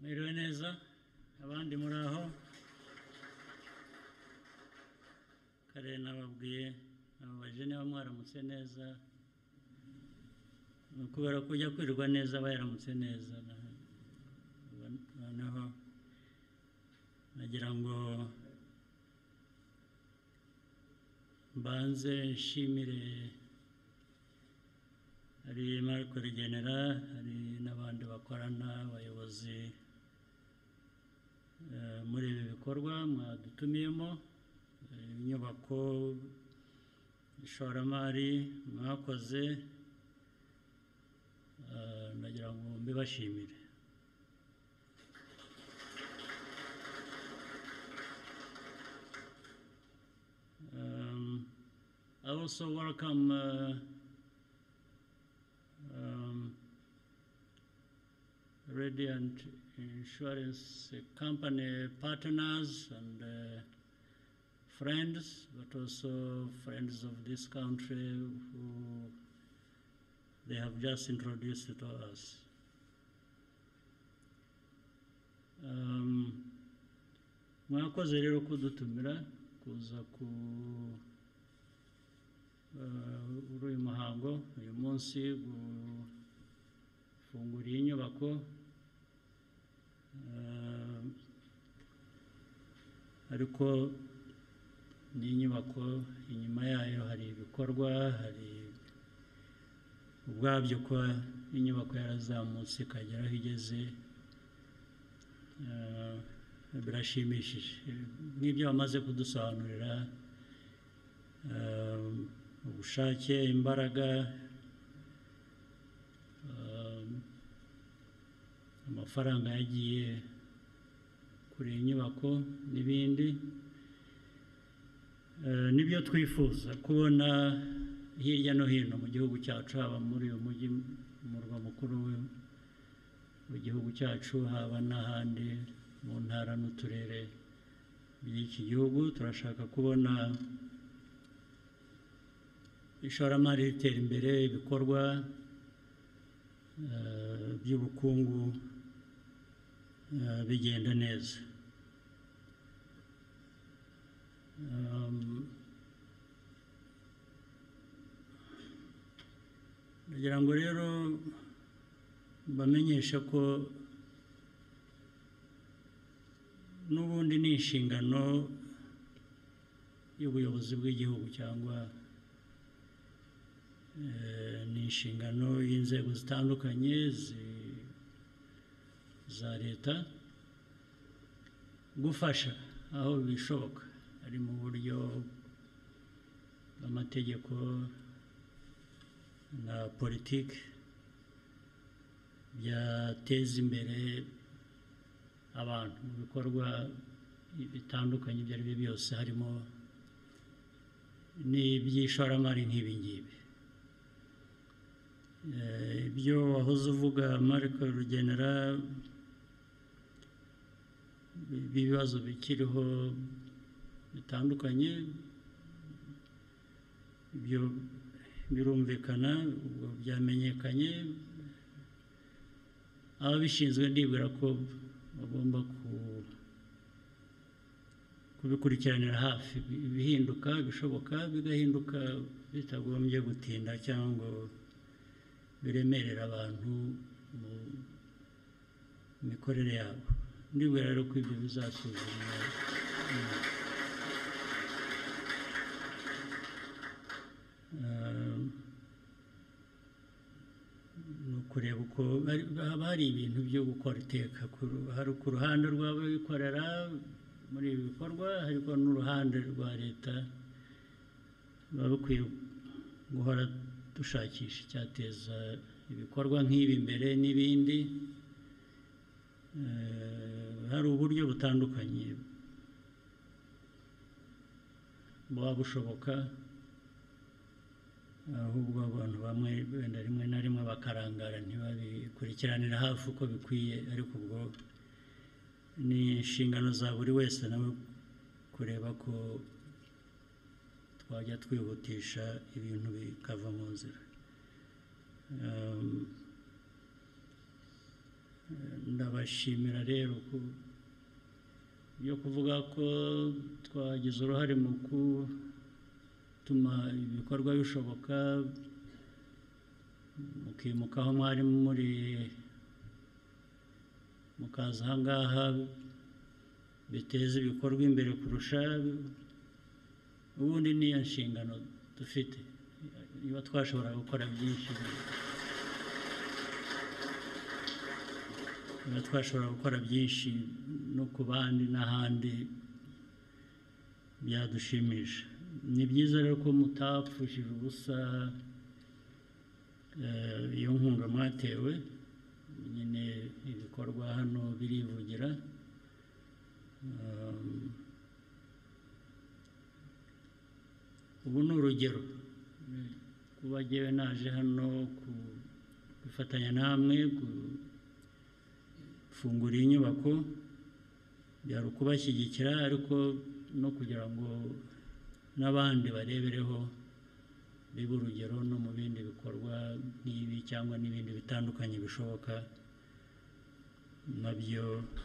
Mwiriwe neza abandi muri aho kare nababwiye ababaje niba mwaramutse neza kubera ko ujya kwirirwa neza aba yaramutse neza noneho nagira ngo mbanze nshimire hari Marco Rigenera hari n'abandi bakorana abayobozi muri ibi bikorwa mwadutumiyemo inyubako ishoramari mwakoze nagira ngo mbibashimire. I also welcome Radiant Insurance Company partners and friends, but also friends of this country who they have just introduced to us. Mwakoze rero kudutumira kuza ku uyu muhango uyu munsi gufungura iyi nyubako ariko ni inyubako inyuma yayo hari ibikorwa hari ubwabyo ko inyubako yarazamutse ikagera aho igeze birashimishije n'ibyo bamaze kudusobanurira ubushake imbaraga amafaranga yagiye kuri iyi nyubako n'ibindi nibyo twifuza kubona hirya no hino mu gihugu cyacu haba muri uyu mujyi umurwa mukuru w'igihugu cyacu haba n'ahandi mu ntara n'uturere by'iki gihugu turashaka kubona ishoramari ritera imbere ibikorwa by'ubukungu bigenda neza. Ndagira ngo rero bamenyeshe ko n'ubundi ni inshingano y'ubuyobozi bw'igihugu cyangwa ni inshingano y'inzego zitandukanye za leta gufasha aho bishoboka ari mu buryo bw'amategeko na politiki byateza imbere abantu mu bikorwa bitandukanye ibyo ari byo byose harimo n'iby'ishoramari nk'ibi ngibi. Ibyo wahoze uvuga Marco Rugenera ibibazo bikiriho bitandukanye ibyo birumvikana ubwo byamenyekanye ababishinzwe ndibwira ko bagomba kubikurikiranira hafi ibihinduka bishoboka bigahinduka bitagombye gutinda cyangwa biremerera abantu mu mikorere yabo ndibwira rero ko ibyo bizasuzumwa kureba uko haba hari ibintu byo gukora iteka hari ku ruhande rw'abikorera muri ibi bikorwa ariko n'uruhande rwa leta baba bakwiye guhora dushakisha icyateza ibikorwa nk'ibi imbere n'ibindi hari uburyo butandukanye buba bushoboka ahubwo abantu bamwe wenda rimwe na rimwe bakarangara ntibabikurikiranira hafi uko bikwiye ariko ubwo ni inshingano za buri wese nawe kureba ko twajya twihutisha ibintu bikava mu nzira ndabashimira rero byo kuvuga ko twagize uruhare mu gutuma ibikorwa bishoboka, mukimuka aho mwari muri mukaza aha ngaha, biteza ibikorwa imbere kurusha. Ubundi niyo nshingano dufite, niba twashobora gukora byinshi, niba twashobora gukora byinshi no ku bandi n'ahandi byadushimisha. Ni byiza rero ko mutapfushije ubusa iyo nkunga mwatewe. Nyine ibikorwa hano birivugira. Ubu ni urugero kuba jyewe naje hano gufatanya namwe gufungura iyi nyubako, byari ukubashyigikira, ariko no kugira ngo n'abandi barebereho, bibe urugero no mu bindi bikorwa nk'ibi cyangwa n'ibindi bitandukanye bishoboka nabyo.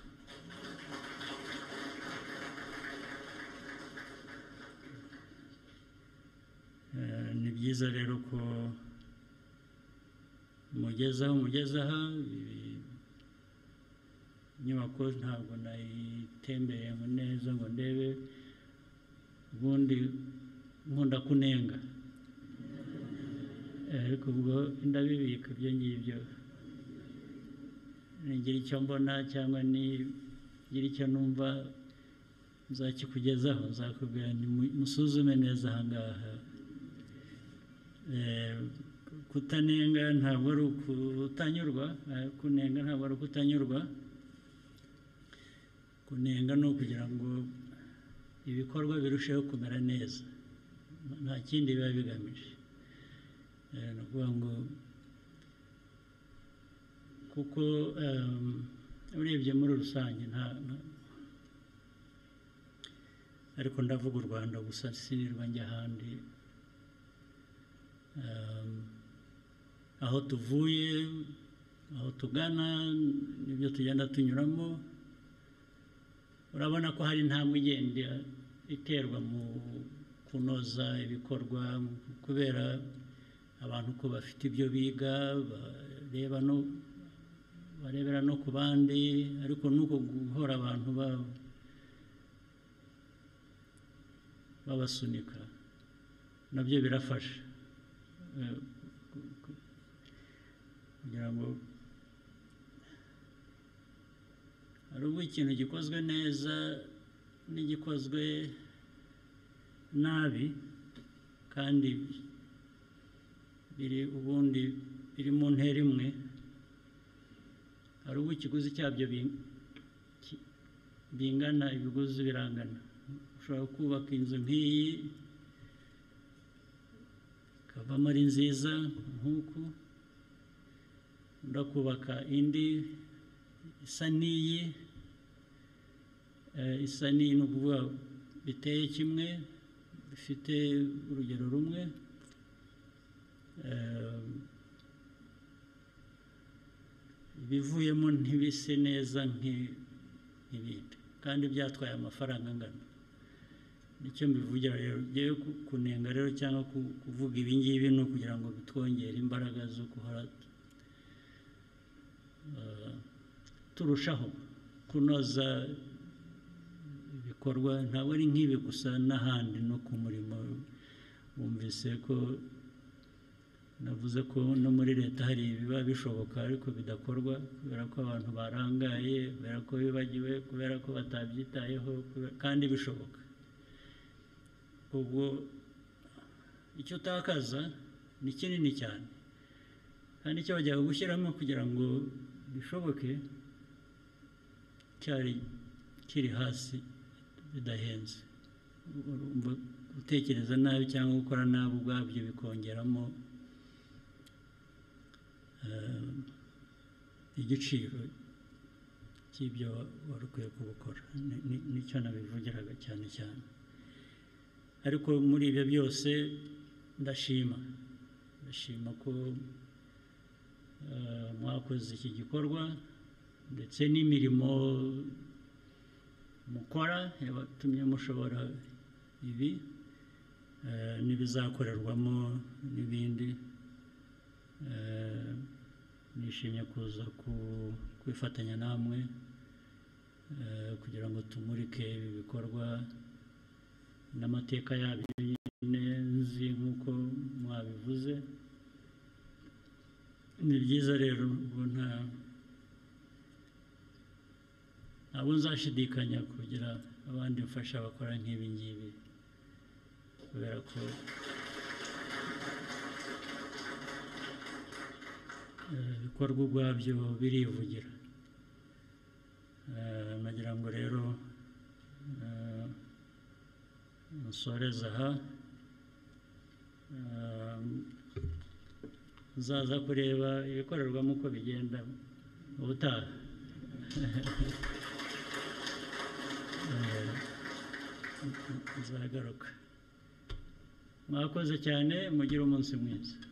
Ni byiza rero ko mugezaho inyubako ntabwo nayitembereye neza ngo ndebe, ubundi nkunda kunenga, ariko ubwo ndabibika ibyo ngibyo. Nigira icyo mbona cyangwa nigira icyo numva nzakikugezaho, nzakubwira musuzume neza aha ngaha. Kutanenga ntabwo ari ukutanyurwa, kunenga ntabwo ari ukutanyurwa. Kunenga ni ukugira ngo ibikorwa birusheho kumera neza, nta kindi biba bigamije. Ni ukuvuga ngo kuko urebye muri rusange ariko ndavuga u Rwanda gusa, sinirwa njya ahandi. Aho tuvuye, aho tugana, nibyo tugenda tunyuramo. Urabona ko hari intambwe igenda iterwa mu kunoza ibikorwa, kubera abantu ko bafite ibyo biga, barebera no ku bandi, ariko nuko guhora abantu babasunika nabyo birafasha, kugira ngo hari ubwo ikintu gikozwe neza n'igikozwe nabi, kandi ubundi biri mu ntera imwe, hari ubwo ikiguzi cyabyo bingana, ibiguzi birangana. Ushobora kubaka inzu nk'iyi ikavamo ari nziza nk'uku, ndakubaka indi isa n'iyi, ni ukuvuga biteye kimwe, bifite urugero rumwe, ibivuyemo ntibise neza nk'ibindi, kandi byatwaye amafaranga angana. Nicyo mbivugira rero, ngewe kunenga rero cyangwa kuvuga ibi ngibi ni ukugira ngo bitwongere imbaraga zo guhora turushaho kunoza ibikorwa. Ntabwo ari nk'ibi gusa, n'ahandi no ku murimo. Bumvise ko navuze ko no muri leta hari ibiba bishoboka ariko bidakorwa, kubera ko abantu barangaye, kubera ko bibagiwe, kubera ko batabyitayeho, kandi bishoboka. Ubwo icyo utakaza ni kinini cyane, kandi icyo bajyaga gushyiramo kugira ngo bishoboke cyari kiri hasi, bidahenze. Gutekereza nabi cyangwa gukora nabi ubwabyo bikongeramo igiciro cy'ibyo wari ukwiye kubukora. Nicyo nabivugiraga cyane cyane. Ariko muri ibyo byose ndashima ko mwakoze iki gikorwa, ndetse n'imirimo mukora yabatumye mushobora ibi n'ibizakorerwamo n'ibindi. Nishimiye kuza kwifatanya namwe kugira ngo tumurike ibi bikorwa n'amateka yabyo nyine nzi nk'uko mwabivuze. Ni byiza rero ubu ntabwo nzashidikanya kugira abandi mfasha bakora nk'ibi ngibi, kubera ko ibikorwa ubwabyo birivugira. Nagira ngo rero nsoreze aha, nzaza kureba ibikorerwamo uko bigenda ubutaha. Nzagaruka. Mwakoze cyane, mugire umunsi mwiza.